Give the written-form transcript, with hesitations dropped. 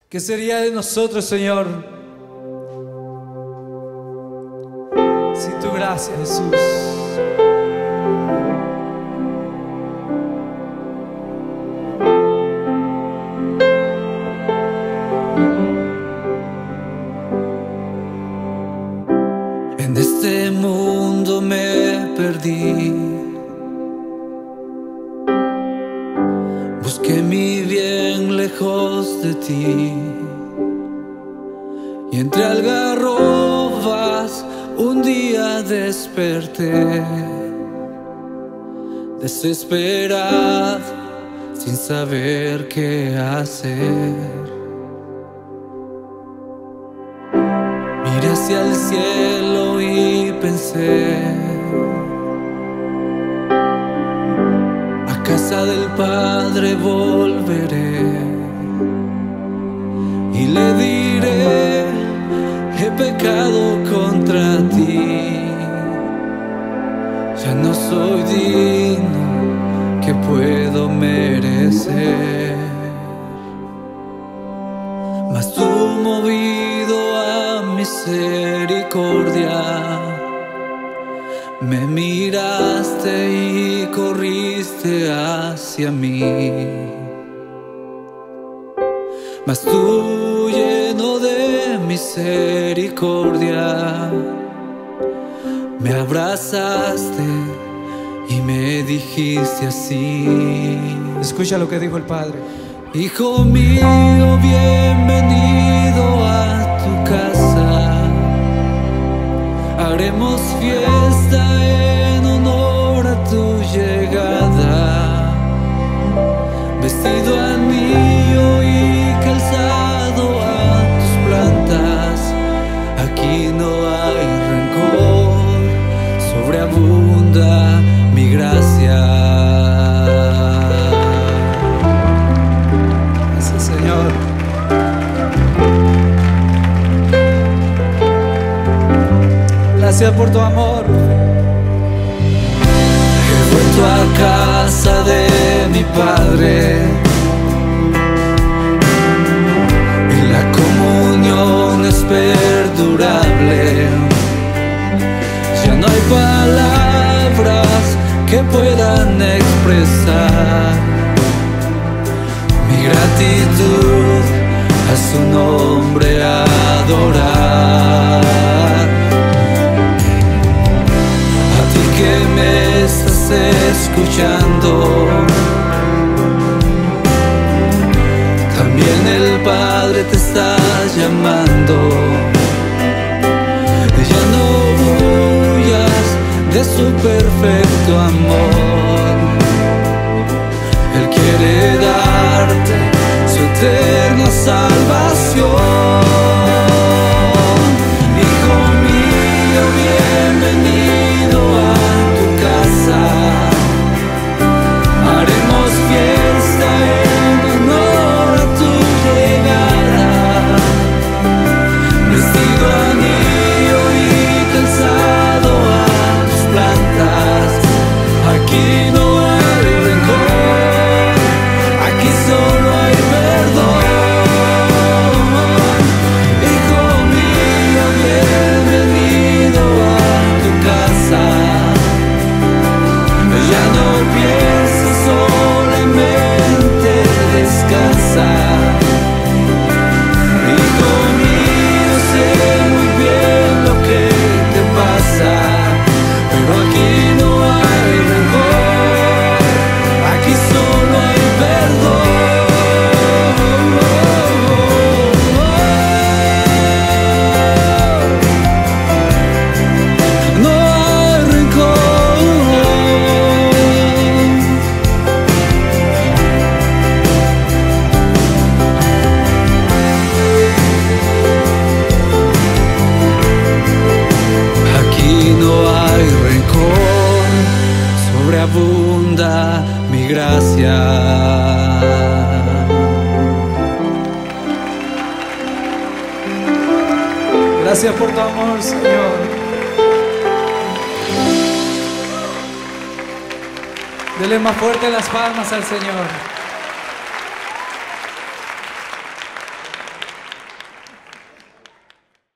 ¿Qué sería de nosotros, Señor, sin tu gracia, Jesús? En este mundo me perdí, busqué mi bien lejos de ti, y entre algarrobas un día desperté, desesperado, sin saber qué hacer. Miré hacia el cielo y pensé: a casa del Padre volveré y le diré: he pecado contra ti, ya no soy digno, ¿qué puedo merecer? Mas tú, movido a misericordia, me miraste y corriste hacia mí. Mas tú, lleno de misericordia, me abrazaste y me dijiste así. Escucha lo que dijo el Padre. Hijo mío, bienvenido a tu casa. Haremos fiesta en honor a tu llegada. Vestido anillo y calzado a tus plantas. Aquí no hay rencor, sobreabunda mi gracia. Señor, gracias por tu amor. He vuelto a casa de mi Padre, y la comunión es perdurable. Ya no hay palabras que puedan expresar mi gratitud a su nombre adorar. A ti que me estás escuchando, también el Padre te está llamando. Ya no huyas de su perfecto amor. Él quiere darte su eterna salvación. Hijo mío, bienvenido a tu casa. Haremos fiesta en honor a tu llegada. Vestido anillo y calzado a tus plantas. Aquí no hay rencor, aquí solo hay perdón. Hijo mío, bienvenido a tu casa. Ya no pienses, solamente descansa. Hijo mío, sé muy bien lo que te pasa, pero aquí no hay rencor, aquí solo hay perdón. No hay rencor. Aquí no hay rencor, sobreabunda mi gracia. Gracias por tu amor, Señor. Dele más fuerte las palmas al Señor.